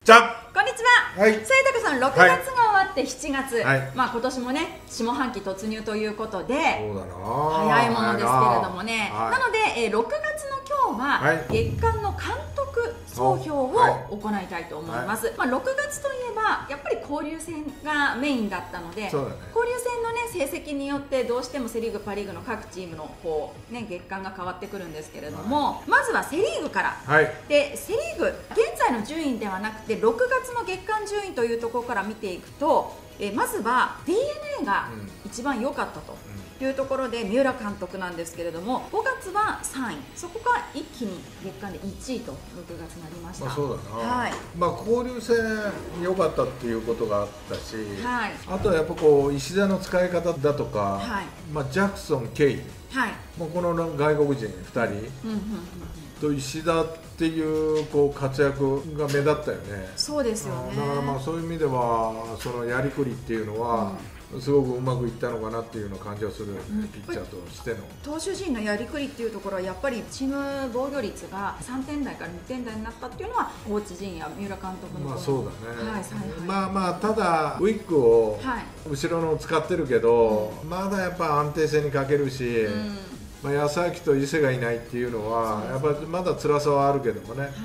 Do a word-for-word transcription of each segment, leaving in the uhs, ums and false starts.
じゃん。 こんにちは。 はい。 清高さん、ろくがつが終わってしちがつ、 はい、 まあ今年もね下半期突入ということで、 そうだな、 早いものですけれどもね。 はい、 なので、えー、ろくがつの今日は、はい、月間の監督総評を行いたいと思います。はい、まあろくがつといえばやっぱり交流戦がメインだったので、そうだね、交流戦のね成績によってどうしてもセ・リーグ、パ・リーグの各チームのこうね月間が変わってくるんですけれども、はい、まずはセ・リーグから。はい、でセ・リーグ現在の順位ではなくてろくがつの月間順位というところから見ていくと、えまずは ディーエヌエー が一番良かったというところで、三浦監督なんですけれども、ごがつはさんい、そこから一気に月間でいちいとろくがつになりました。 まあそうだな、はい、まあ交流戦良かったっていうことがあったし、はい、あとはやっぱこう石田の使い方だとか、はい、まあジャクソン、ケイ、はい、もうこの外国人ふたりと石田っていうこう活躍が目立ったよね。 そうですよね。 だからまあそういう意味ではそのやりくりっていうのは、うん、すごくうまくいったのかなっていうような感じがする、うん、ピッチャーとしての投手陣のやりくりっていうところはやっぱりチーム防御率がさんてん台からにてん台になったっていうのはコーチ陣や三浦監督のまあそうだね、 はい、采配。 まあまあただウィックを後ろの使ってるけど、うん、まだやっぱ安定性に欠けるし、うん、まあ安明と伊勢がいないっていうのはやっぱりまだ辛さはあるけどもね、はい、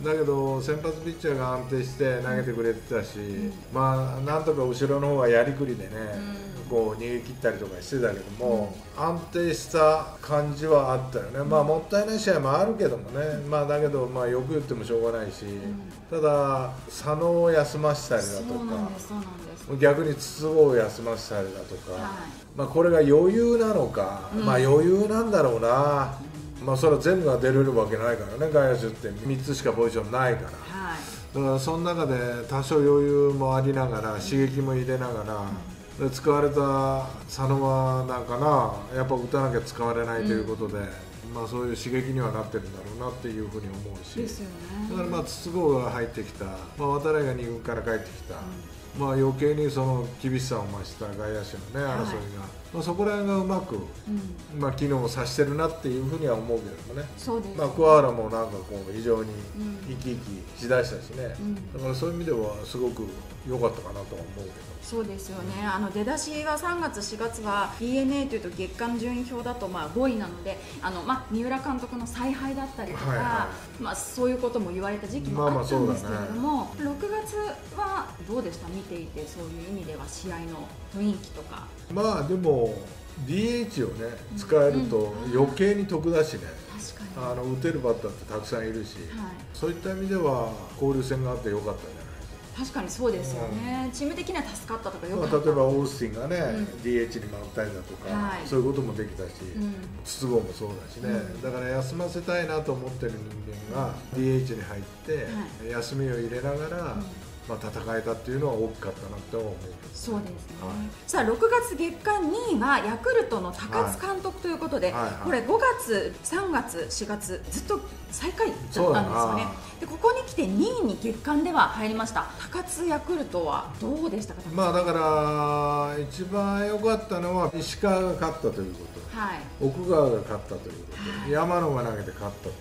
だけど先発ピッチャーが安定して投げてくれてたし、うん、まあなんとか後ろの方はやりくりでね、うん、こう逃げ切ったりとかしてたけども、うん、安定した感じはあったよね。まあもったいない試合もあるけどもね、まあだけどまあよく言ってもしょうがないし、ただ佐野を休ませたりだとか、逆に筒香を休ませたりだとか、はい、まあこれが余裕なのか、うん、まあ余裕なんだろうな、うん、まあそれは全部が出れるわけないからね、外野手ってみっつしかポジションないから、はい、だからその中で多少余裕もありながら、うん、刺激も入れながら、うん、で使われた佐野はなんかな、やっぱ打たなきゃ使われないということで、うん、まあそういう刺激にはなってるんだろうなっていうふうに思うし、 ですよね、 だからまあ筒香が入ってきた、まあ、渡来がに軍から帰ってきた、うん、まあ余計にその厳しさを増した外野手の、ね、争いが、はい、まあそこら辺がうまく、うん、まあ機能させてるなっていうふうには思うけどもね。 そうですね、 まあ桑原もなんかこう非常に生き生きしだしたしね、うん、だからそういう意味ではすごく良かったかなとは思うけど。 そうですよね、あの出だしはさんがつ、しがつは ディーエヌエー というと月間順位表だとまあごいなので、あの、まあ、三浦監督の采配だったりとか、はいはい、まあ、そういうことも言われた時期もあったんですけれども、まあまあね、ろくがつはどうでした、見ていて、そういう意味では試合の雰囲気とか。 まあでも ディーエイチ をね使えると余計に得だしね、確かにあの打てるバッターってたくさんいるし、はい、そういった意味では交流戦があってよかったんじゃない。 確かにそうですよね、うん、チーム的には助かったとかよかった、 まあ、例えばオースティンがね、うん、ディーエイチ に回ったりだとか、はい、そういうこともできたし、うん、筒香もそうだしね、うん、だから休ませたいなと思ってる人間が ディーエイチ に入って、はい、休みを入れながら、うん、まあ、戦えたっていうのは大きかったなと思う。 そうですね、はい、さあろくがつ月間にいはヤクルトの高津監督ということで、はいはいはい、これごがつ、さんがつ、しがつずっと最下位だったんですよね。でここに来てにいに月間では入りました。高津ヤクルトはどうでしたか。 まあだから一番良かったのは石川が勝ったということ、はい、奥川が勝ったということ、はい、山野が投げて勝ったということ、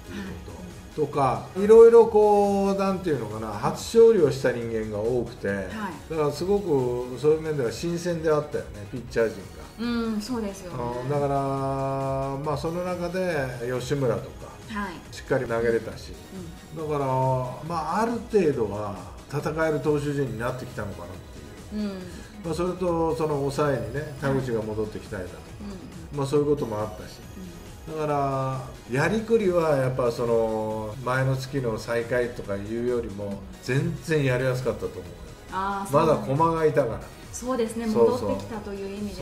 はいとか、いろいろこうなんていうのかな、初勝利をした人間が多くて、はい、だからすごくそういう面では新鮮であったよね、ピッチャー陣が。うん、そうですよね。 だからまあその中で吉村とか、はい、しっかり投げれたし、うん、だからまあある程度は戦える投手陣になってきたのかなっていう。うん、まあそれとその抑えにね田口が戻ってきたりだとか、うん、まあそういうこともあったし。だからやりくりはやっぱその前の月の最下位とかいうよりも全然やりやすかったと思う。あ、まだ駒がいたから。そうですね、 戻ってきたという意味で。そう、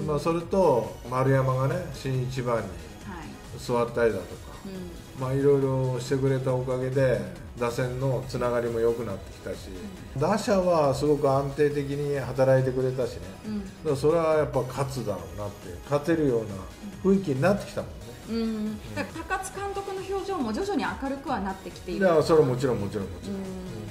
うん、まあそれと丸山がね新一番に座ったりだとか、はい、まあいろいろしてくれたおかげで打線のつながりも良くなってきたし、うん、打者はすごく安定的に働いてくれたしね、うん、だからそれはやっぱ勝つだろうなって勝てるような雰囲気になってきたもんね。うん、うん、 だから高津監督の表情も徐々に明るくはなってきている。 いや、それはもちろんもちろんもちろん、うん、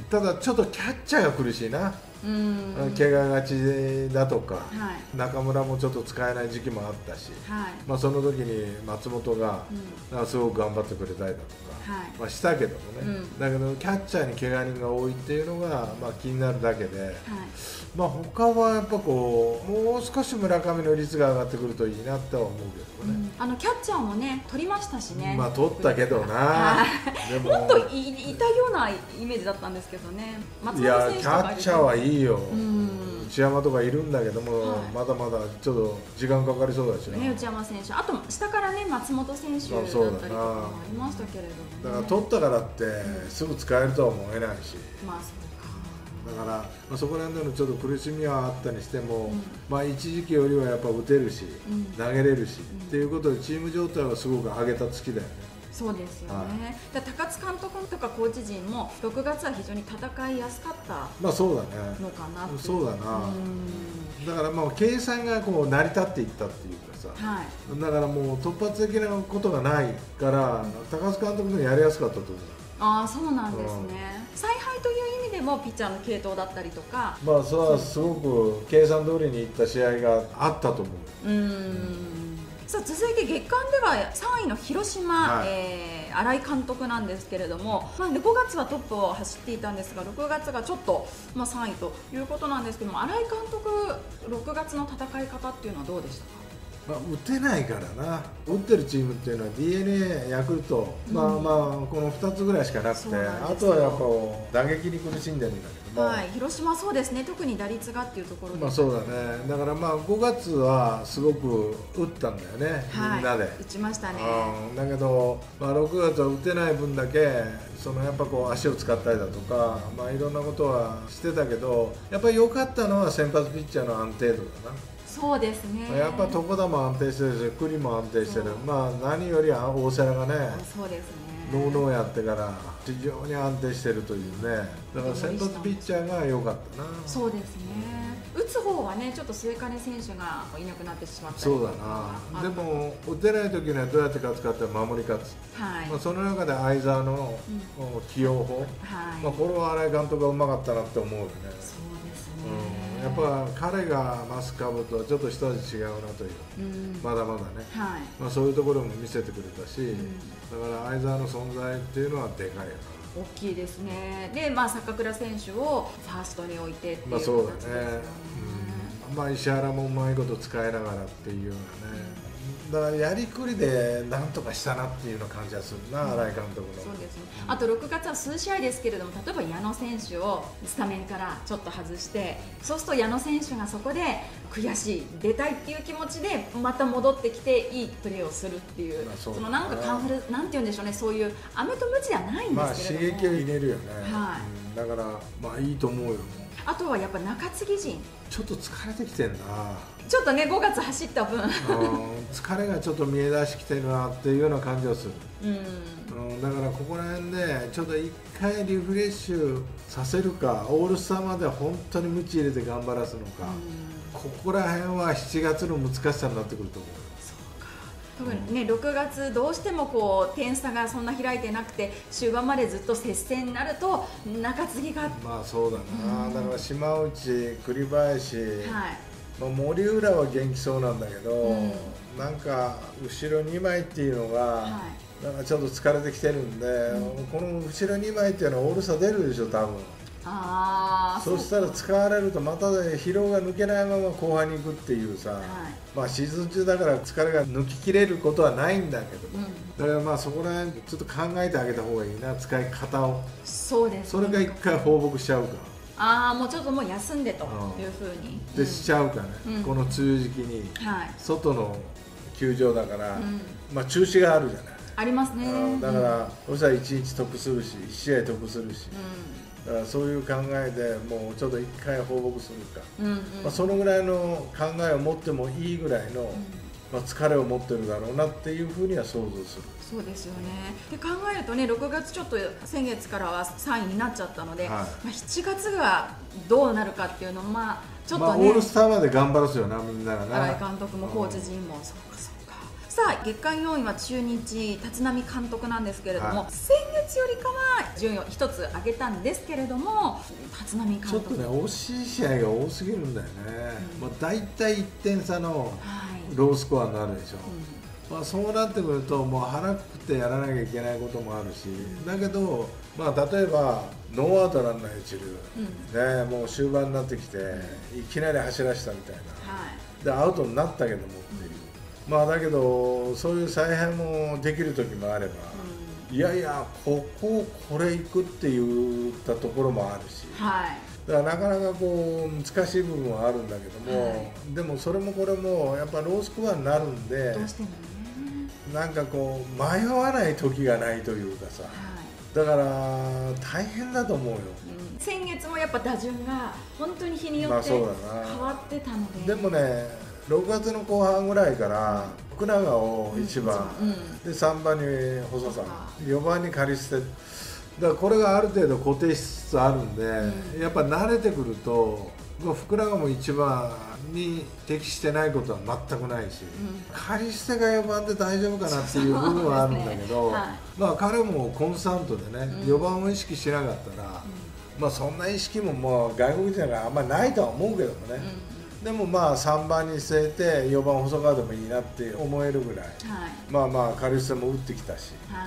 ただちょっとキャッチャーが苦しいな。怪我がちだとか、はい、中村もちょっと使えない時期もあったし、はい、まあその時に松本が、うん、すごく頑張ってくれたりだとか、はい、まあしたけどもね、うん、だけどキャッチャーに怪我人が多いっていうのが、まあ、気になるだけで、はい、まあ他はやっぱこうもう少し村上の率が上がってくるといいなとは思うけどね、 うん、あのキャッチャーもね取りましたしね。 まあ取ったけどな、 でももっと い, いたようなイメージだったんですけどね。松本選手とかいやキャッチャーはいいよ、うん内山とかいるんだけども、はい、まだまだちょっと時間かかりそうだしな、 ね、内山選手、あと下からね松本選手だったりとかもありましたけれども、ね、 だから取ったからってすぐ使えるとは思えないし、 うん、まあそうかだから、まあ、そこら辺でのちょっと苦しみはあったにしても、うん、まあ一時期よりはやっぱ打てるし、うん、投げれるし、うん、っていうことでチーム状態はすごく上げた月だよね。 そうですよね、はい、高津監督とかコーチ陣もろくがつは非常に戦いやすかったまあそうだねのかなって。 そうだな、だからまあ計算がこう成り立っていったっていうかさ、はい、だからもう突発的なことがないから、うん、高津監督もやりやすかったと思う。ああ、そうなんですね、うん、采配という意味でもピッチャーの継投だったりとか、 まあそれはすごく計算通りにいった試合があったと思う。 うん、さあ続いて月間ではさんいの広島、はい、えー、新井監督なんですけれども、まあ、ごがつはトップを走っていたんですがろくがつがちょっと、まあ、さんいということなんですけども、新井監督ろくがつの戦い方っていうのはどうでしたか？ まあ、打てないからな、打ってるチームっていうのは ディーエヌエー、ヤクルト、うん、まあまあこのふたつぐらいしかなくて、あとはやっぱ打撃に苦しんでるんだけども、 はい、広島はそうですね、特に打率がっていうところで、 まあそうだね、だからまあごがつはすごく打ったんだよね、はい、みんなで打ちましたね、 うん、だけど、まあ、ろくがつは打てない分だけそのやっぱこう足を使ったりだとか、まあ、いろんなことはしてたけど、やっぱり良かったのは先発ピッチャーの安定度だな。 そうですね、 やっぱ床田も安定してるし、九里も安定してる、まあ何よりは大瀬良がね、 そうですね、 ノーノーやってから非常に安定してるというね、だから先発ピッチャーが良かったな。 そうですね、打つ方はねちょっと末金選手がいなくなってしまったりとか。 そうだな、でも打てない時にはどうやって勝つかって守り勝つ、はい、まあその中で相澤の起用法、うん、はい、まあこれは新井監督がうまかったなって思うよね。 そうですね、 うん、やっぱ彼がマスカブとはちょっと一味違うなという、うん、まだまだね、はい、まあそういうところも見せてくれたし、うん、だから相澤の存在っていうのはでかいよな。 大きいですね。で、まあ坂倉選手をファーストに置いてっていう形ですよね。まあそうだね。 うん、まあ石原もうまいこと使いながらっていうようなね。だからやりくりでなんとかしたなっていうような感じがするな、うん、新井監督の。 そうですね。あとろくがつは数試合ですけれども、例えば矢野選手をスタメンからちょっと外して、そうすると矢野選手がそこで悔しい、出たいっていう気持ちでまた戻ってきていいプレーをするっていう、まあ、そ, そのなんかカンフルなんて言うんでしょうね、そういう飴とムチではないんですけれども、 まあ刺激を入れるよね。はい、うん、だからまあいいと思うよ。 あとはやっぱ中継ぎ陣ちょっと疲れてきてんな。 ちょっとねごがつ走った分疲れがちょっと見え出してきてるなっていうような感じがする、うん、うん、だからここら辺でちょっと一回リフレッシュさせるか、オールスターまで本当にムチ入れて頑張らすのか、うん、ここら辺はしちがつの難しさになってくると思う。 特にね、ろくがつどうしてもこう点差がそんな開いてなくて終盤までずっと接戦になると中継ぎがまあそうだな、うん、だから島内、栗林、はい、まあ、森浦は元気そうなんだけど、うん、なんか後ろにまいっていうのが、はい、なんかちょっと疲れてきてるんで、うん、この後ろにまいっていうのはオールスター出るでしょ多分。あそうしたら使われるとまた疲労が抜けないまま後半に行くっていうさ、はい、まあシーズン中だから疲れが抜ききれることはないんだけど、うん、だからまあそこら辺ちょっと考えてあげた方がいいな、使い方を。 そうです、ね、 それが一回放牧しちゃうか、 ああもうちょっともう休んでというふうに、 うん、でしちゃうかね、うん、この梅雨時期に、はい、外の球場だから、うん、まあ中止があるじゃない。ありますね。だから、うん、そしたらいちにち得するしいち試合得するし、うん、だからそういう考えでもうちょっと一回放牧するか、うんうん、まあ、そのぐらいの考えを持ってもいいぐらいの、うん、まあ、疲れを持ってるだろうなっていうふうには想像する。 そうですよね。で考えるとねろくがつちょっと先月からはさんいになっちゃったので、はい、まあ、しちがつがどうなるかっていうのもまあちょっとね、まあ、 オールスターまで頑張らすよなみんながな。 新井監督もコーチ陣も、うん、そうかそうか。ささあ月間よんいは中日立浪監督なんですけれども、はい、先月よりかは順位を一つ上げたんですけれども、立浪監督ちょっとね惜しい試合が多すぎるんだよね、うん、まあ、大体いってん差のロースコアになるでしょ、うん、まあ、そうなってくるともう腹くくってやらなきゃいけないこともあるし、だけど、まあ、例えばノーアウトランナー一塁、うん、ね、もう終盤になってきて、うん、いきなり走らせたみたいな、はい、でアウトになったけどもっていう、うん、まあ、だけどそういう采配もできる時もあれば、うん、いやいやこここれいくって言ったところもあるし、はい、だからなかなかこう難しい部分はあるんだけども、はい、でもそれもこれもやっぱロースコアになるんで、どうしてもね、なんかこう迷わない時がないというかさ、はい、だから大変だと思うよ、 うん、先月もやっぱ打順が本当に日によって変わってたので、 でもねろくがつの後半ぐらいから福永をいちばん、うんうん、でさんばんに細川、よばんにカリステ、だからこれがある程度固定しつつあるんで、うん、やっぱ慣れてくると福永もいちばんに適してないことは全くないし、うん、カリステがよばんで大丈夫かなっていう部分はあるんだけど、ね、はい、まあ彼もコンスタントでね、うん、よばんを意識しなかったら、うん、まあそんな意識ももう外国人があんまりないとは思うけどもね、うん、でもまあさんばんに据えてよばん細川でもいいなって思えるぐらい、はい、まあまあカリステも打ってきたし、はい、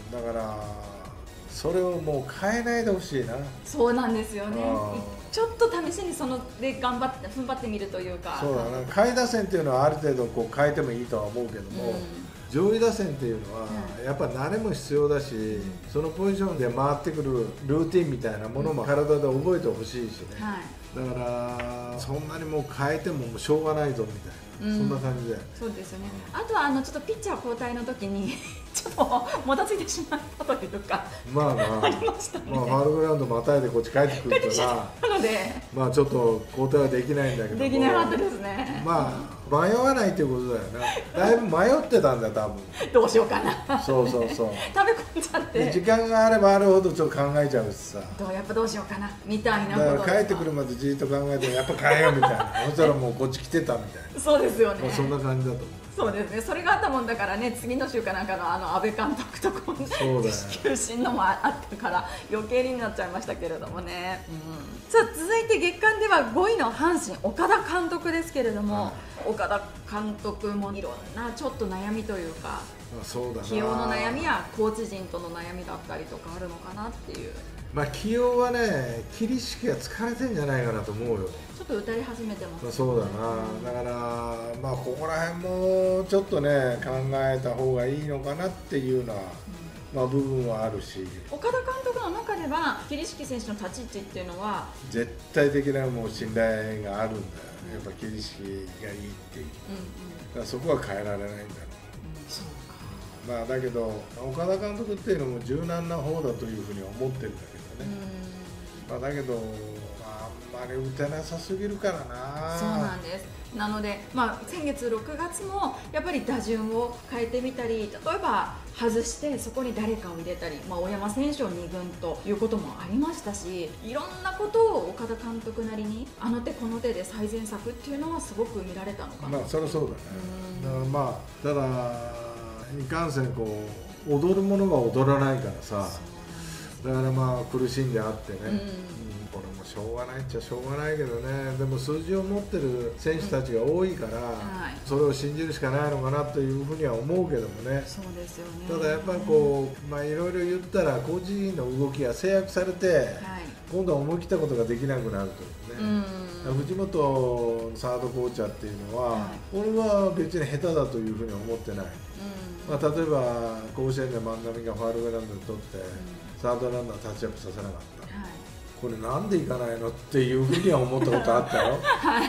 うん、だからそれをもう変えないでほしいな。 そうなんですよね。ちょっと試しにそので頑張って踏ん張ってみるというか。 そうだね。下位打線っていうのはある程度こう変えてもいいとは思うけども、うん、上位打線っていうのはやっぱ慣れも必要だし、うん、そのポジションで回ってくるルーティンみたいなものも体で覚えてほしいしね、はい、だからそんなにもう変えてもしょうがないぞみたいな。うん、そんな感じで、 そうですよね。あとはあのちょっとピッチャー交代の時にちょっともたついてしまったというか、 まあまあ、ありましたね。まあファウルグラウンドまたいでこっち帰ってくるからなので、まあちょっと交代はできないんだけど、 できなかったですね。 まあ迷わないっていうことだよね。だいぶ迷ってたんだよ多分。 どうしようかな。 そうそうそう。 食べ込んじゃって。 時間があればあるほどちょっと考えちゃうしさ。 どうやっぱどうしようかなみたいなこと。 だから帰ってくるまでじっと考えてやっぱ変えようみたいな。そしたらもうこっち来てたみたいな。 そうですよね。 そんな感じだと思う。 そうですね。それがあったもんだからね、次の週かなんかのあの安倍監督とこう球審のもあったから余計になっちゃいましたけれどもね。うん、さあ続いて月間ではごいの阪神岡田監督ですけれども、はい、岡田監督もいろんなちょっと悩みというか、 まあ、そうだな、 起用の悩みやコーチ陣との悩みだったりとかあるのかなっていう。 まあ起用はね、桐敷が疲れてんじゃないかなと思うよ。 ちょっと歌い始めてます、ね、まあ、 そうだな、だからまあここら辺もちょっとね考えた方がいいのかなっていうのは、うん、まあ部分はあるし、 岡田監督の中では桐敷選手の立ち位置っていうのは絶対的なもう信頼があるんだよ、やっぱ桐敷がいいっていう、うんうん、だからそこは変えられないんだろう、うん、そうか。まあだけど岡田監督っていうのも柔軟な方だというふうに思ってるんだけどね、うん、まあだけどあんまり打てなさすぎるからな。 そうなんです。なので、まあ、先月ろくがつもやっぱり打順を変えてみたり、例えば外してそこに誰かを入れたり、まあ、大山選手をに軍ということもありましたし、いろんなことを岡田監督なりにあの手この手で最善策っていうのはすごく見られたのかな。 まあそりゃそうだね。だからまあただいかんせんこう踊るものが踊らないからさ、だからまあ苦しんであってね、うん、これもしょうがないっちゃしょうがないけどね、でも数字を持ってる選手たちが多いから、うん、はい、それを信じるしかないのかなというふうには思うけどもね。 そうですよね。 ただやっぱりこう、まあいろいろ言ったらコーチ陣の動きが制約されて、はい、今度は思い切ったことができなくなるというね、うん、藤本サードコーチャーっていうのは、はい、俺は別に下手だというふうに思ってない、うん、まあ、例えば甲子園で万波がファウルグラウンドで取って、うん、サードランナータッチアップさせなかった、はい、これなんでいかないのっていうふうには思ったことあったよ、はい、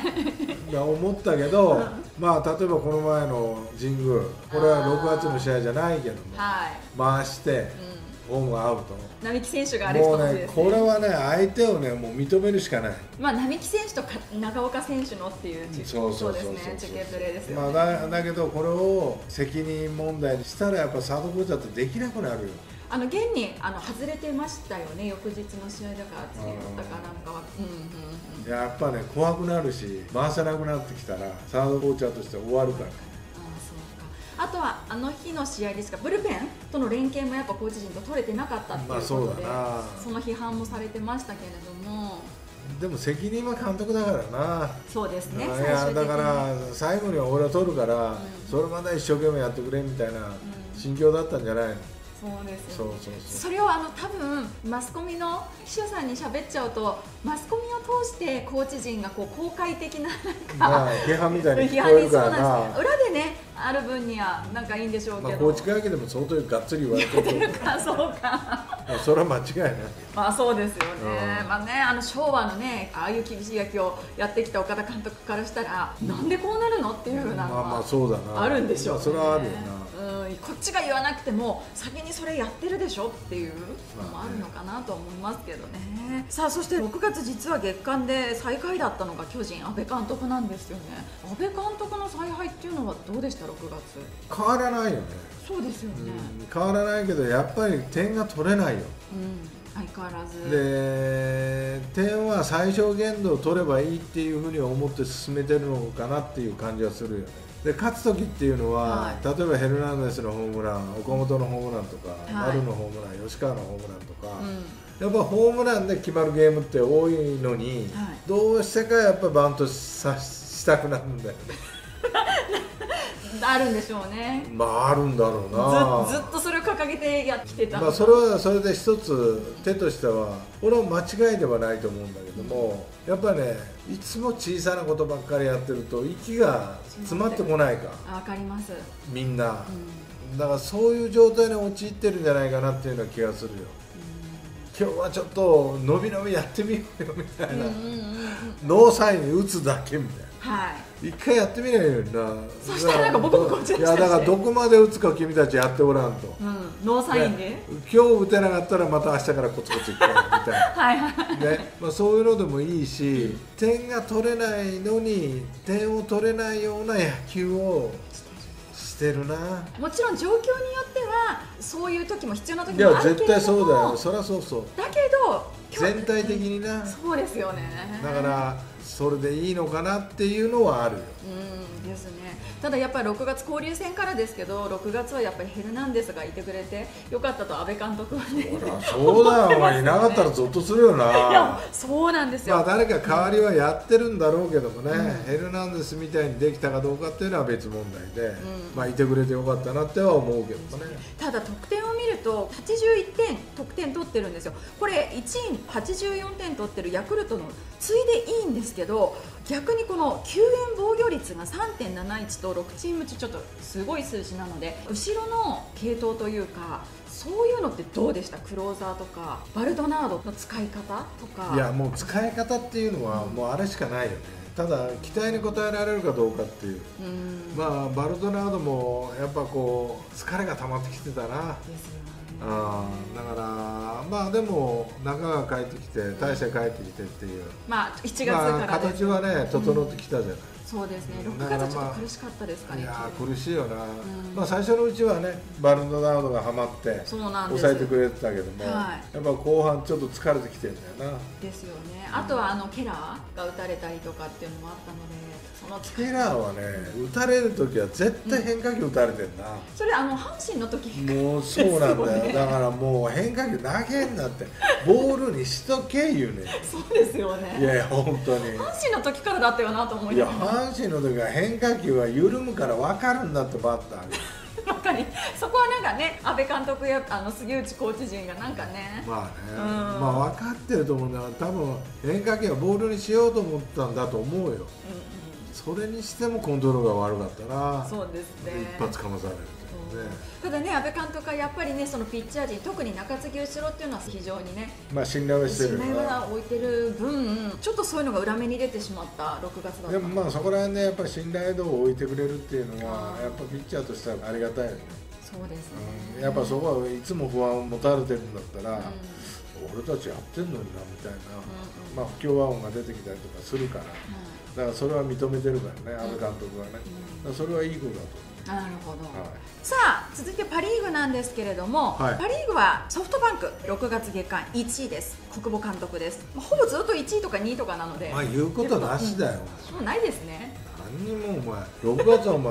だ思ったけど、うん、まあ例えばこの前の神宮、これはろくがつの試合じゃないけども、はい、回して、うん、ホームがアウト、 並木選手があれ一つですね。 もうね、これはね、相手をね、もう認めるしかない。 まあ並木選手と長岡選手のっていう、そうそうですね、中継プレーですよね。 まあだ、だけどこれを責任問題にしたらやっぱサードコーチだってできなくなるよ。 あの現にあの外れてましたよね、翌日の試合だか次だったかなんかは、うんうんうん、 やっぱね怖くなるし、回せなくなってきたらサードコーチャーとして終わるから。 あとはあの日の試合ですか、ブルペンとの連携もやっぱコーチ陣と取れてなかったっていうことで、まあ そ, その批判もされてましたけれども、 でも責任は監督だからな。 そうですね。いやだから最後には俺は取るから、うん、それまで一生懸命やってくれみたいな心境だったんじゃないの。 そうですよ、ね、 そうそうそう。 それをあの多分マスコミの記者さんに喋っちゃうと、マスコミを通してコーチ陣がこう公開的ななんか、 まあ、批判みたいに聞こえるからな。 裏でねある分にはなんかいいんでしょうけど、まあ、 コーチ会見でも相当がっつり言われてるかそうかそれは間違いない。 まあそうですよね、うん、まあね、あの昭和のねああいう厳しい野球をやってきた岡田監督からしたら、うん、なんでこうなるのっていうふうなのはあるんでしょうね。 それはあるよな。 うん、こっちが言わなくても先にそれやってるでしょっていうのもあるのかなと思いますけどね。さあそしてろくがつ実は月間で最下位だったのが巨人阿部監督なんですよね。阿部監督の采配っていうのはどうでしたろくがつ。 変わらないよね。 そうですよね、 うん、変わらないけどやっぱり点が取れないよ、 うん、相変わらずで点は最小限度を取ればいいっていうふうに思って進めてるのかなっていう感じはするよね。で勝つ時っていうのは、はい、例えばヘルナンデスのホームラン、岡本のホームランとか、はい、丸のホームラン、吉川のホームランとか、うん、やっぱホームランで決まるゲームって多いのに、はい、どうしてかやっぱバントさしたくなるんだよねあるんでしょうね。 まああるんだろうな。 ず, ずっとそれを掲げてやってきてた。 まあそれはそれで一つ手としては俺は間違いではないと思うんだけども、やっぱねいつも小さなことばっかりやってると息が詰まってこないか。 わかります。みんな、うん、だからそういう状態に陥ってるんじゃないかなっていうような気がするよ。うん、今日はちょっと伸び伸びやってみようよみたいな、ノーサインに打つだけみたいな。はい、一回やってみないようにな。 そしたらなんか僕もこっちいやだからどこまで打つか君たちやっておらんと、 うん、ノーサインで今日打てなかったらまた明日からコツコツいくからみたいなはいはい、ね、まあ、そういうのでもいいし、点が取れないのに点を取れないような野球をしてるな。 もちろん状況によってはそういう時も必要な時もあるけれども、いや絶対そうだよ。そりゃそうそうだけど全体的にな。 そうですよね。 だからそれでいいのかなっていうのはあるよ。 うんですね。ただやっぱりろくがつ交流戦からですけど、ろくがつはやっぱりヘルナンデスがいてくれてよかったと阿部監督はね。 そうだよ、ね、いなかったらゾッとするよな。 いやそうなんですよ。 まあ誰か代わりはやってるんだろうけどもね、うん、ヘルナンデスみたいにできたかどうかっていうのは別問題で、うん、まあいてくれてよかったなっては思うけどね。 ただ得点を見るとはちじゅういってん得点取ってるんですよ。これいちいはちじゅうよんてん取ってるヤクルトのついでいいんですけど、逆にこの救援防御率が さんてんなないち とろくチーム中ちょっとすごい数字なので、後ろの系統というかそういうのってどうでした？クローザーとかバルドナードの使い方とか。 いやもう使い方っていうのはもうあれしかないよね。ただ期待に応えられるかどうかっていう、うん、まあバルドナードもやっぱこう疲れが溜まってきてたな。ですよね。あだからまあでも中が帰ってきて大勢帰ってきてっていう、 まあいちがつから、 まあ、形はね整ってきたじゃない、うん、 そうですね。ろくがつちょっと苦しかったですかね。 いや苦しいよな、うん、まあ最初のうちはねバルドナードがはまって抑えてくれてたけども、はい、やっぱ後半ちょっと疲れてきてるんだよな。 ですよね。あとはあのケラーが打たれたりとかっていうのもあったので、そのケラーはね打たれるときは絶対変化球打たれてるな、うん、 それあの阪神の時もうそうなんだよ、ね、だからもう変化球投げんなってボールにしとけ言うねそうですよね。 いやいや本当に阪神の時からだったよなと思いながら、いや阪神の時は変化球は緩むから分かるんだってバッターにわかりそこはなんかね阿部監督やあの杉内コーチ陣がなんかねまあね、うん、まあ分かってると思うんだから多分変化球はボールにしようと思ったんだと思うよ、うんうん、それにしてもコントロールが悪かったな。 そうですね。 一発かまされる、ね、 ただね阿部監督はやっぱりねそのピッチャー陣特に中継ぎ後ろっていうのは非常にねまあ信頼はしてる信頼は置いてる分ちょっとそういうのが裏目に出てしまったろくがつだった。 でもまあそこら辺でやっぱり信頼度を置いてくれるっていうのはやっぱピッチャーとしてはありがたいよね。 そうですね、 うん、やっぱそこはいつも不安を持たれてるんだったら、うん、俺たちやってんのになみたいな、うんうん、まあ不協和音が出てきたりとかするから、うん、だからそれは認めてるからね、阿部監督はね、うん、それはいいことだと思う。 なるほど、はい、さあ続いてパ・リーグなんですけれども、はい、パ・リーグはソフトバンクろくがつ月間いちいです。小久保監督です。ほぼずっといちいとかにいとかなのでまあ言うことなしだよ。 もうないですね。 何にもお前ろくがつはお前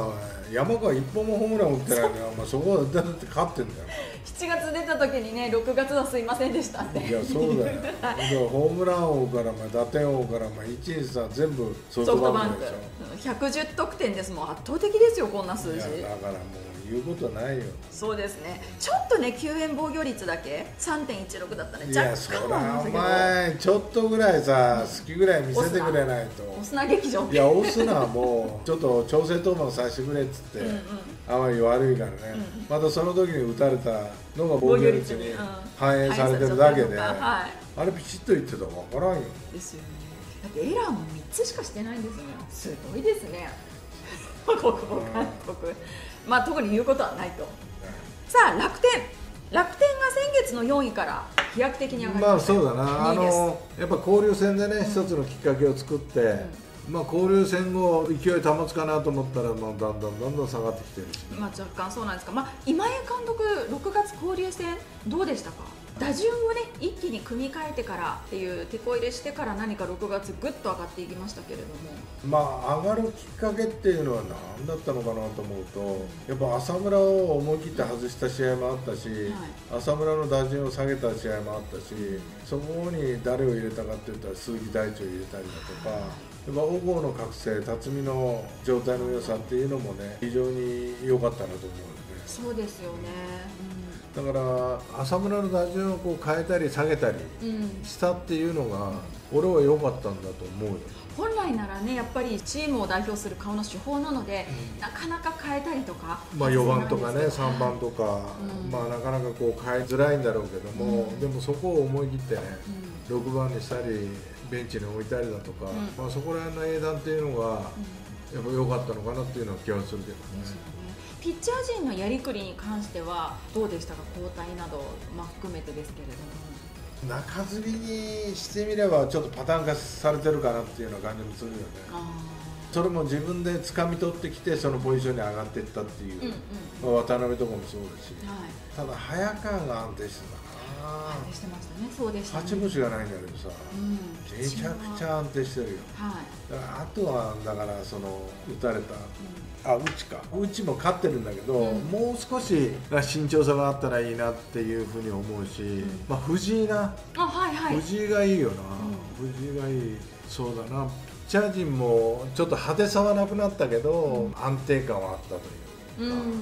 山川一本もホームラン打ってないのよ、まあ、そこはだって勝ってんだよ。 しちがつ出た時にね、ろくがつはすいませんでしたって。 いやそうだよホームラン王からまあ打点王からまあいちにさん全部ソフトバンクでしょ。 ひゃくじゅう得点ですもん。圧倒的ですよこんな数字。いやだからもう言うことないよ。 そうですね。ちょっとね救援防御率だけ さんてんいちろく だったね。 いやそらお前ちょっとぐらいさ好きぐらい見せてくれないと。 オスナ劇場。 いやオスナはもうちょっと調整登板させてくれっつってあまり悪いからね、うん、またその時に打たれたのが防御率に反映されてるだけで、あれピチッと言ってたら分からんよ。 ですよね。だってエラーもみっつしかしてないんですよ。すごいですね国保監督。まあ特に言うことはないと。さあ楽天楽天が先月のよんいから飛躍的に上がりました。 まあそうだな、あのやっぱ交流戦でね、うん、一つのきっかけを作って、うん、まあ交流戦後勢い保つかなと思ったら、まあ、だんだんだんだん下がってきてるし、 まあ若干そうなんですか。まあ、今江監督ろくがつ交流戦どうでしたか。打順をね一気に組み替えてからっていう手こ入れしてから何かろくがつぐっと上がっていきましたけれども、 まあ上がるきっかけっていうのは何だったのかなと思うと、やっぱ浅村を思い切って外した試合もあったし、はい、浅村の打順を下げた試合もあったし、そこに誰を入れたかっていったら鈴木大地を入れたりだとか、やっぱ小郷の覚醒、辰巳の状態の良さっていうのもね非常に良かったなと思うよね。 そうですよね、 うん、だから浅村の打順をこう変えたり下げたりしたっていうのが、俺は良かったんだと思うよ。 本来ならねやっぱりチームを代表する顔の手法なので、うん、なかなか変えたりとか、 まあよばんとかねさんばんとか、うん、まあなかなかこう変えづらいんだろうけども、うん、でもそこを思い切ってね、うん、ろくばんにしたりベンチに置いたりだとか、うん、まあそこら辺の英断っていうのがやっぱ良かったのかなっていうのは気はするけどね。 ピッチャー陣のやりくりに関してはどうでしたか。交代など、まあ、含めてですけれども。 中継ぎにしてみればちょっとパターン化されてるかなっていうような感じもするよね。それも自分で掴み取ってきてそのポジションに上がっていったっていう、うんうん、まあ、渡辺とかもそうですし、はい、ただ早川が安定してたな。 安定してましたね。そうでしたね。 勝ち星がないんだけどさ、うん、めちゃくちゃ安定してるよ、はい、だからあとはだからその打たれた、うん、あ内か内も勝ってるんだけど、うん、もう少し身長差があったらいいなっていうふうに思うし、うん、まあ藤井なあ、はいはい、 藤井がいいよな、うん、藤井がいい。そうだな、ピッチャー陣もちょっと派手さはなくなったけど、うん、安定感はあったという。うん、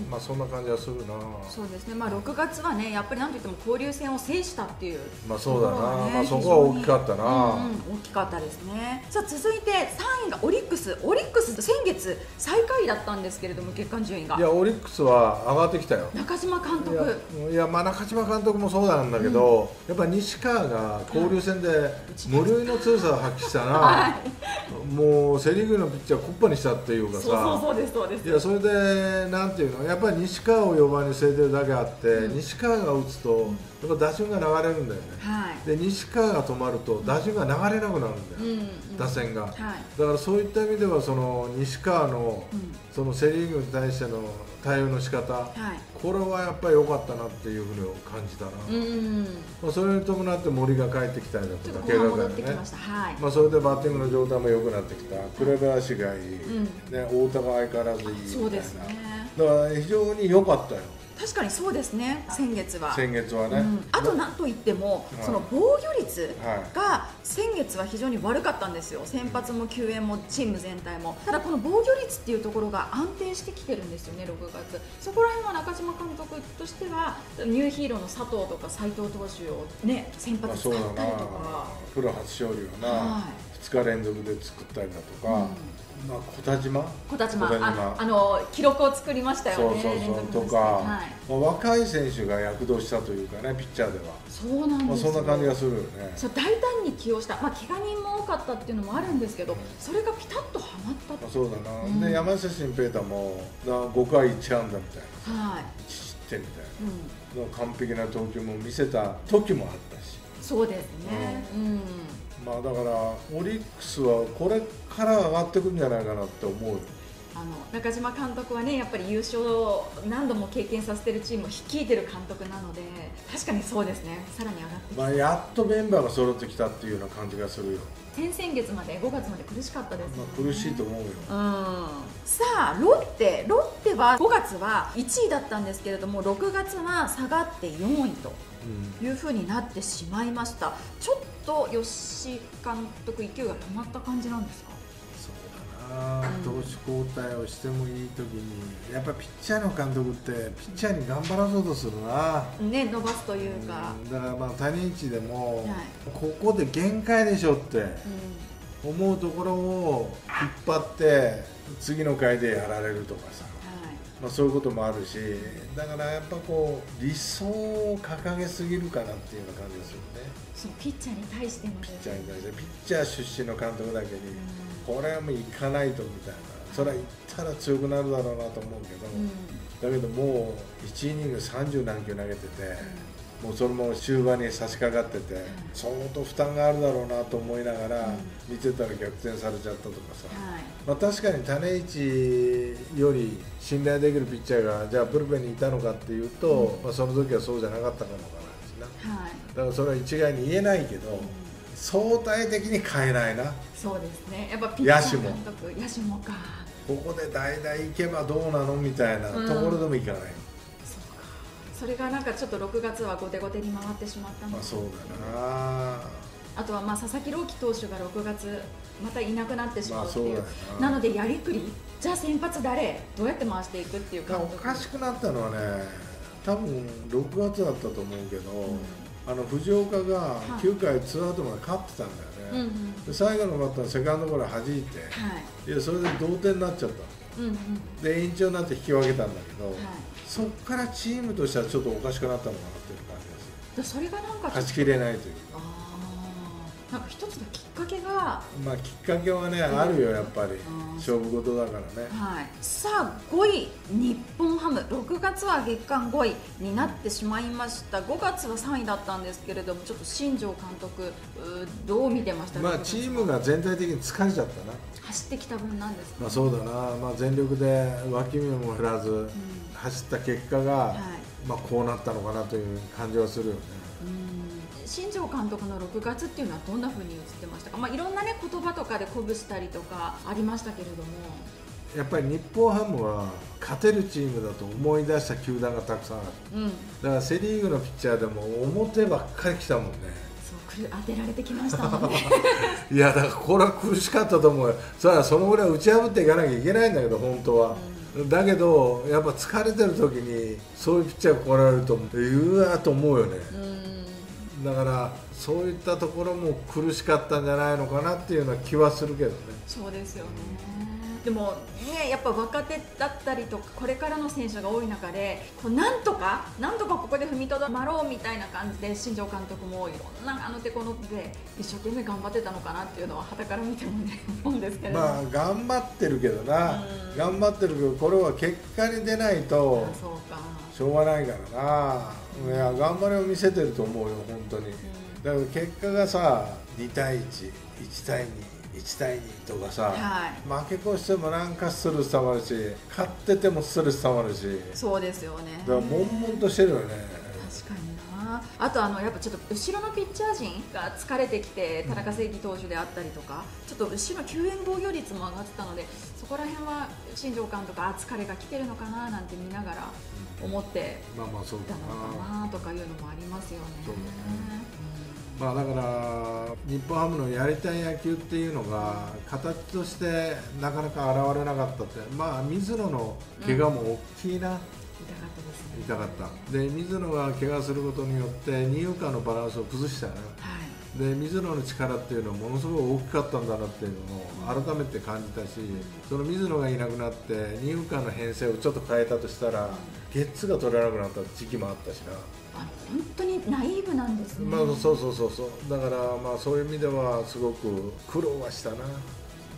まあそんな感じはするな。 そうですね。まあろくがつはねやっぱりなんといっても交流戦を制したっていう、 まあそうだな。まあそこは大きかったな。うんうん、 大きかったですね。さあ続いてさんいがオリックス。オリックス先月最下位だったんですけれども月間順位が。 いやオリックスは上がってきたよ。 中島監督。 いや、いやまあ中島監督もそうなんだけど、うん、やっぱ西川が交流戦で無類の強さを発揮したな。はい、もうセリーグのピッチャーをコッパにしたっていうかさ。 そうそうそうですそうです。 いやそれでなんていうの、やっぱり西川をよばんに据えてるだけあって、うん、西川が打つとやっぱ打順が流れるんだよね、はい、で西川が止まると打順が流れなくなるんだよ、うん、打線が、はい、だからそういった意味ではその西川の、うん、そのセ・リーグに対しての対応の仕方、はい、これはやっぱり良かったなっていうふうに感じたな、うんまあ、それに伴って森が帰ってきたりだとか怪我がね、はい、まあそれでバッティングの状態も良くなってきた、紅林がいい、うんね、太田が相変わらずいいみたいな。 そうですね。 だから非常に良かったよ。 確かにそうですね。先月は先月はね、うん、 あと何といっても、はい、その防御率が先月は非常に悪かったんですよ。先発も救援もチーム全体も。ただこの防御率っていうところが安定してきてるんですよね。ろくがつそこら辺は中島監督としてはニューヒーローの佐藤とか斉藤投手をね先発使ったりとか、 プロ初勝利をな、はい、ふつか連続で作ったりだとか、うんまあ、小田島小田島ああの記録を作りましたよね。 そうそうそうとか、はい、まあ、若い選手が躍動したというかね、ピッチャーではそうなんですよ、 まあ、そんな感じがするよね。 そう大胆に起用した、まあ、怪我人も多かったっていうのもあるんですけど、うん、それがピタッとはまったって、 まあ、そうだな、うん、で山下新平太もごかいいち安打みたいな、はい、いち失点みたいな、うん、完璧な投球も見せた時もあったし。 そうですね、うん、うんまあだからオリックスはこれから上がってくるんじゃないかなって思うよ。 あの中島監督はねやっぱり優勝を何度も経験させてるチームを率いてる監督なので、確かにそうですね、さらに上がってきて、 まあ、やっとメンバーが揃ってきたっていうような感じがするよ。 先々月までごがつまで苦しかったですね、 まあ、苦しいと思うよ。うん、 さあロッテロッテはごがつはいちいだったんですけれども、ろくがつは下がってよんいというふうになってしまいました。ちょっと吉監督勢いが止まった感じなんですか？ 投手交代をしてもいいときに、やっぱピッチャーの監督ってピッチャーに頑張らそうとするな、 ね、伸ばすというか、 うん、だからまあ谷口でも、はい、ここで限界でしょって思うところを引っ張って次の回でやられるとかさ、はい、まあそういうこともあるし、だからやっぱこう理想を掲げすぎるかなっていうような感じがするね。 そう、ピッチャーに対しても、 ピッチャーに対してピッチャー出身の監督だけに、うんこれはもう行かないとみたいな、それは行ったら強くなるだろうなと思うけど、うん、だけどもういちイニングさんじゅうなんきゅう投げてて、うん、もうそのまま終盤に差し掛かってて、うん、相当負担があるだろうなと思いながら、うん、見てたら逆転されちゃったとかさ、はい、まあ、確かに種市より信頼できるピッチャーがじゃあブルペンにいたのかっていうと、うん、まあ、その時はそうじゃなかったかもわからないしな、はい、だからそれは一概に言えないけど、うん、相対的に変えないな。 そうですね、やっぱピッチャー監督、野手もか、 ここで代々行けばどうなのみたいなところでもいかない、うん、そうか、 それがなんかちょっとろくがつは後手後手に回ってしまったので、 まあそうだな。 あとはまあ佐々木朗希投手がろくがつまたいなくなってしまうっていう、まあ、な, なのでやりくり、じゃあ先発誰どうやって回していくっていう感じ。 おかしくなったのはね、多分ろくがつだったと思うけど、うん、あの藤岡がきゅうかいツーアウトまで勝ってたんだよね、うんうん、で最後のバッターのセカンドゴロ弾いて、はい、いやそれで同点になっちゃった、うんうん、で延長になって引き分けたんだけど、はい、そこからチームとしてはちょっとおかしくなったのかなっていう感じです。 それがなんか勝ちきれないというか、 なんか一つのきっかけが、 まあきっかけはね、うん、あるよやっぱり勝負事だからね、 はい、さあごい日本ハム、ろくがつは月間ごいになってしまいました。ごがつはさんいだったんですけれども、ちょっと新庄監督どう見てましたか？ まあチームが全体的に疲れちゃったな、 走ってきた分なんですか、ね、 まあそうだな、まあ、全力で脇目も振らず、うん、走った結果が、はい、まあこうなったのかなという感じはするよね。 うん、新庄監督のろくがつっていうのはどんな風に映ってましたか？まあ、いろんな、ね、言葉とかで鼓舞したりとかありましたけれども、 やっぱり日本ハムは勝てるチームだと思い出した球団がたくさんある、うん、だからセ・リーグのピッチャーでも表ばっかり来たもんね。 そう当てられてきましたもんねいやだからこれは苦しかったと思うよ。それはそのぐらい打ち破っていかなきゃいけないんだけど本当は、うん、だけどやっぱ疲れてる時にそういうピッチャーが来られるとうわーと思うよね、うん、だからそういったところも苦しかったんじゃないのかなっていうような気はするけどね。 そうですよね。でもね、やっぱ若手だったりとかこれからの選手が多い中でこうなんとかなんとかここで踏みとどまろうみたいな感じで新庄監督もいろんなあの手この手で一生懸命頑張ってたのかなっていうのは傍から見てもね思うんですけれども、 まあ頑張ってるけどな、頑張ってるけどこれは結果に出ないとしょうがないからな。いや頑張りを見せてると思うよ本当に。だから結果がさにたいいち、いちたいに、いちたいにとかさ、はい、負け越してもなんかストレスたまるし勝っててもストレスたまるし。そうですよね。だから悶々としてるよね。 確かにな。あとあのやっぱちょっと後ろのピッチャー陣が疲れてきて田中正義投手であったりとか、うん、ちょっと後ろ救援防御率も上がってたのでそこら辺は新庄監督あ疲れが来てるのかななんて見ながら思ってたのかなとかいうのもありますよね。そうだね。 まあだから日本ハムのやりたい野球っていうのが形としてなかなか現れなかったって、まあ水野の怪我も大きいな、うん、痛かったですね。痛かった。で水野が怪我することによって二遊間のバランスを崩したな、はい、で水野の力っていうのはものすごい大きかったんだなっていうのを改めて感じたし、うん、その水野がいなくなって二遊間の編成をちょっと変えたとしたら、うん、ゲッツーが取れなくなった時期もあったしな。 あの本当にナイーブなんですね。 まあそうそうそうそう。だからまあそういう意味ではすごく苦労はしたな。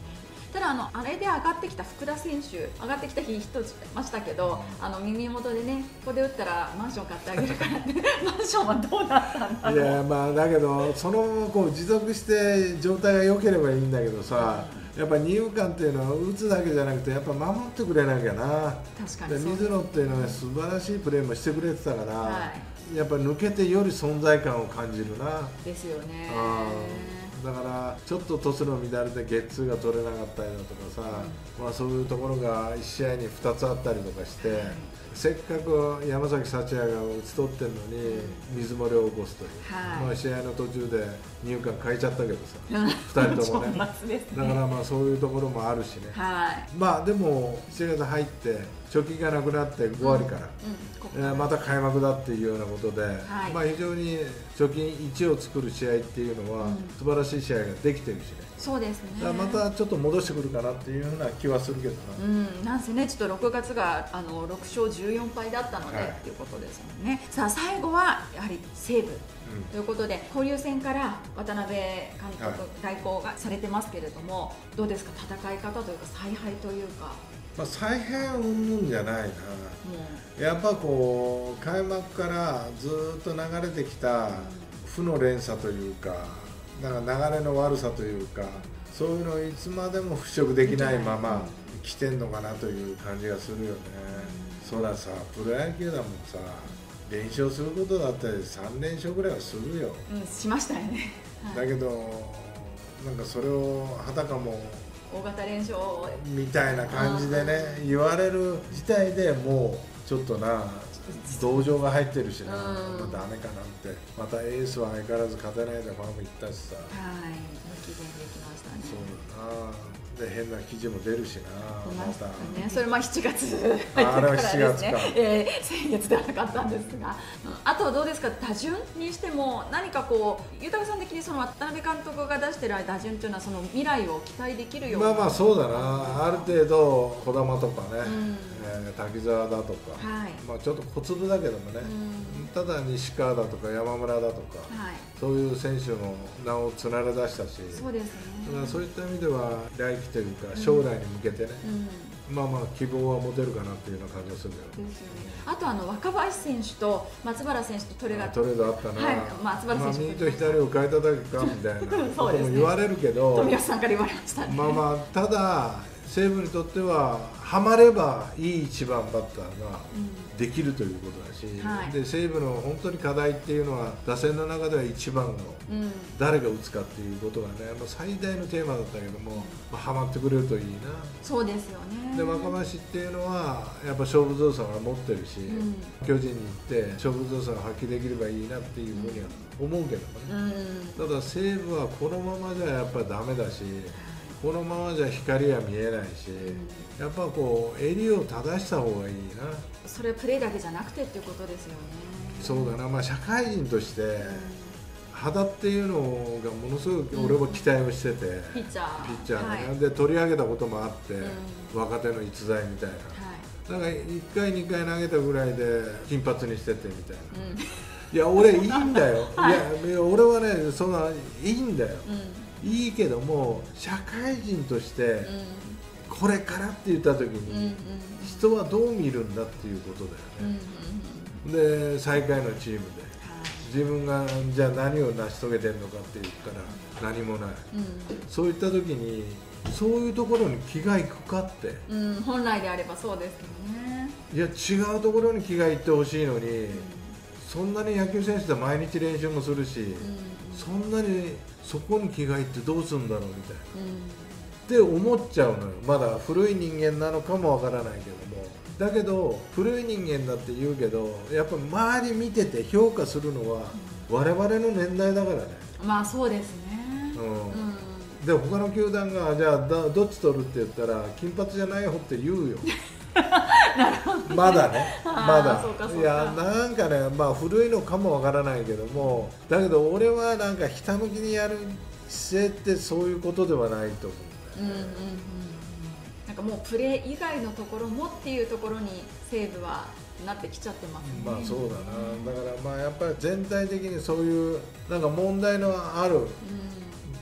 ただあのあれで上がってきた福田選手、上がってきた日人ましたけど、あの耳元でね、ここで打ったらマンション買ってあげるからってマンションはどうなったんだろう。 いやまあだけどそのままこう持続して状態が良ければいいんだけどさ、やっぱ二遊間っていうのは打つだけじゃなくてやっぱ守ってくれなきゃな。 確かにで水野っていうのは素晴らしいプレーもしてくれてたから、はい、やっぱ抜けてより存在感を感じるな。 ですよね。 だからちょっとトスの乱れてゲッツーが取れなかったりだとかさ、うん、まあそういうところがいち試合にふたつあったりとかして、はい、せっかく山崎福也が打ち取ってるのに水漏れを起こすという、はい、まあ試合の途中で二遊間変えちゃったけどさふたりともねね、だからまあそういうところもあるしね、はい、まあでもしちがつ入って貯金がなくなってごわりから、うんうん、また開幕だっていうようなことで、はい、まあ非常に貯金いちを作る試合っていうのは、うん、素晴らしい試合ができてるしね。 そうですね。 だからまたちょっと戻してくるかなっていうふうな気はするけどな。 うん、なんせね、ちょっとろくがつがあのろくしょうじゅうよんぱいだったので、はい、っていうことですもんね。さあ最後はやはり西武、うん、ということで交流戦から渡辺監督、はい、代行がされてますけれども、どうですか、戦い方というか采配というか。 まあ、再編うんぬんじゃないな、うん、やっぱこう開幕からずっと流れてきた負の連鎖というか、なんか流れの悪さというか、そういうのをいつまでも払拭できないまま来てんのかなという感じがするよね。そらさ、プロ野球だもんさ、連勝することだったりさんれんしょうぐらいはするよ、 うん、しましたよね、 はい、だけどなんかそれをはたかも大型連勝みたいな感じでね言われる自体でもうちょっとな同情が入ってるしな、まあ、ダメかなって。またエースは相変わらず勝てないでファンも言ったしさ、はい、 無期限できましたね。 そうだな。で変な記事も出るしな、 またね、それまあしちがつ入ってからですね、えー、先月ではなかったんですが、あとはどうですか、打順にしても何かこう豊さん的にその渡辺監督が出している打順というのはその未来を期待できるような。 まあまあそうだな、ある程度児玉とかね、うんえー、滝沢だとか、はい、まあちょっと小粒だけどもね、うん、ただ西川だとか山村だとか、はい、そういう選手の名をつなれ出したし、 そうですね、 だからそういった意味では来季というか将来に向けてね、うん、まあまあ希望は持てるかなっていうような感じがするよ。 ですよね。あとあの若林選手と松原選手とトレードトレードあったな、 はい、松原選手、 まあ、右と左を変えただけかみたいなことも言われるけど、 富安さんから言われましたね。 まあまあただ西武にとってははまればいい一番バッターができるということだし、うんはい、で西武の本当に課題っていうのは打線の中ではいちばんの誰が打つかっていうことがね、まあ、最大のテーマだったけども、まあ、はまってくれるといいな。 そうですよね。 で若林っていうのはやっぱ勝負強さが持ってるし、うん、巨人に行って勝負強さを発揮できればいいなっていうふうには思うけどもね、うん、ただ西武はこのままじゃやっぱダメだし、このままじゃ光は見えないし、うん、やっぱこう襟を正した方がいいな。 それはプレーだけじゃなくてっていうことですよね。 そうだな、まあ、社会人として、うん、肌っていうのがものすごく俺は期待をしてて、うん、 ピッチャーピッチャーね、はい、で取り上げたこともあって、うん、若手の逸材みたいな、はい、なんかいっかいにかい投げたぐらいで金髪にしててみたいな、うん、いや俺いいんだよ、はい、いや俺はねそんないいんだよ、うん、いいけども社会人として、これからって言った時に、人はどう見るんだっていうことだよね、うんうんうん、で最下位のチームで、自分がじゃあ何を成し遂げてるのかって言ったら何もない、うん、そういった時にそういうところに気がいくかって、 うん、本来であればそうですけどね。 いや違うところに気がいってほしいのに、うん、そんなに野球選手って毎日練習もするし、うん、そんなにそこに気がいってどうするんだろうみたいな、うんって思っちゃうのよ。まだ古い人間なのかもわからないけども、だけど古い人間だって言うけどやっぱ周り見てて評価するのは我々の年代だからね。 まあそうですね、うんうん、で他の球団がじゃあどっち取るって言ったら金髪じゃない方って言うよなるほどね、 まだねまだそうかそうか、いやなんかね、まあ古いのかもわからないけども、だけど俺はなんかひたむきにやる姿勢ってそういうことではないと思う。うんうんうん、 なんかもうプレー以外のところもっていうところに西武はなってきちゃってますね。 まあそうだな、だからまあやっぱり全体的にそういうなんか問題のある、うん、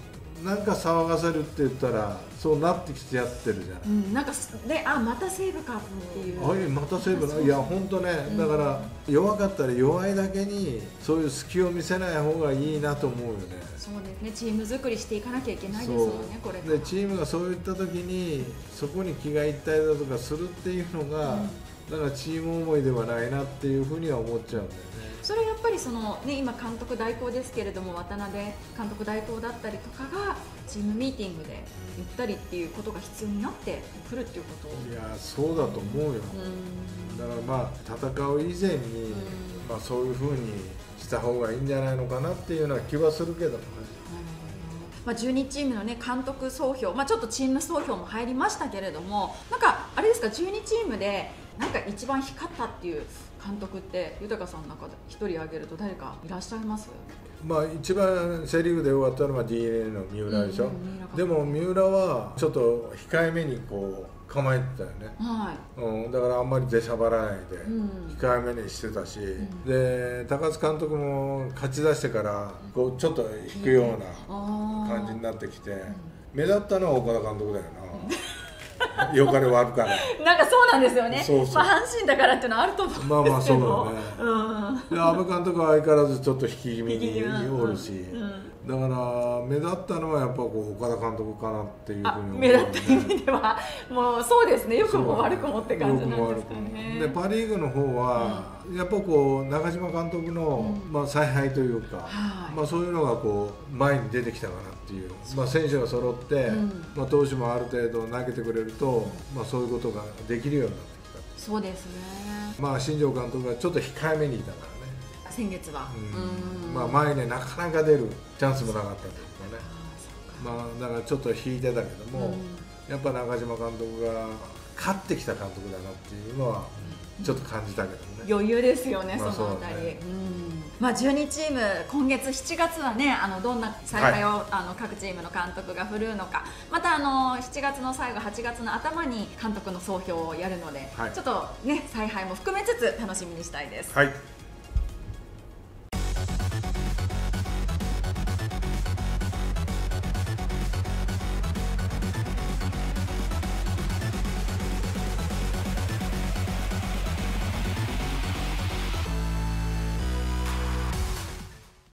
なんか騒がせるって言ったらそうなってきてやってるじゃない、うん、 なんかで、あ、また西武かっていう、 あいまた西武な、いや本当ね、うん、だから弱かったら弱いだけにそういう隙を見せない方がいいなと思うよね。 そうですね、チーム作りしていかなきゃいけないですもんね、これでチームがそういった時にそこに気が一体だとかするっていうのが、うん、だからチーム思いではないなっていうふうには思っちゃうんだよね。 それはやっぱりその、ね、今監督代行ですけれども、渡辺監督代行だったりとかがチームミーティングで言ったりっていうことが必要になってくるっていうこと。 いやそうだと思うよ。うんだからまあ戦う以前に、まあ、そういうふうにした方がいいんじゃないのかなっていうような気はするけどもね。 まあ、じゅうにチームの、ね、監督総評、まあ、ちょっとチーム総評も入りましたけれども、なんかあれですか、じゅうにチームでなんか一番光ったっていう監督って豊さんの中で一人挙げると誰かいらっしゃいます？ まあ一番セ・リーグで終わったのは ディーエヌエー の三浦でしょ、うん、でも三浦はちょっと控えめにこう構えてたよね、はいうん、だからあんまり出しゃばらないで控えめにしてたし、うん、で高津監督も勝ち出してからこうちょっと引くような感じになってきて、うん、目立ったのは岡田監督だよな良かれ悪かれなんかそうなんですよね。そうそう、まあ、阪神だからっていうのはあると思うんですけど、まあまあそうだね、うん、 で阿部監督は相変わらずちょっと引き気味におるし、うんうん、だから目立ったのはやっぱこう岡田監督かなっていうふうに思う、ね、 目立った意味ではもうそうですね、良くも悪くもって感じなんですかね。 でパ・リーグの方は、うん、やっぱこう中嶋監督の、うんまあ、采配というか、まあ、そういうのがこう前に出てきたかなっていう、まあ、選手が揃って、うんまあ、投手もある程度投げてくれると、まあ、そういうことができるようになってきた。 そうですね、まあ、新庄監督がちょっと控えめにいたからね、 先月は、 うんまあ、前になかなか出るチャンスもなかったというかね、まあ、だからちょっと引いてたけども、うん、やっぱ中嶋監督が勝ってきた監督だなっていうのはちょっと感じたけどね。 余裕ですよね、まあ、そのあたり、ねうんまあ、じゅうにチーム、今月しちがつはね、あのどんな采配を、はい、あの各チームの監督が振るうのか、またあのしちがつの最後、はちがつの頭に監督の総評をやるので、はい、ちょっとね采配も含めつつ楽しみにしたいです。 はい。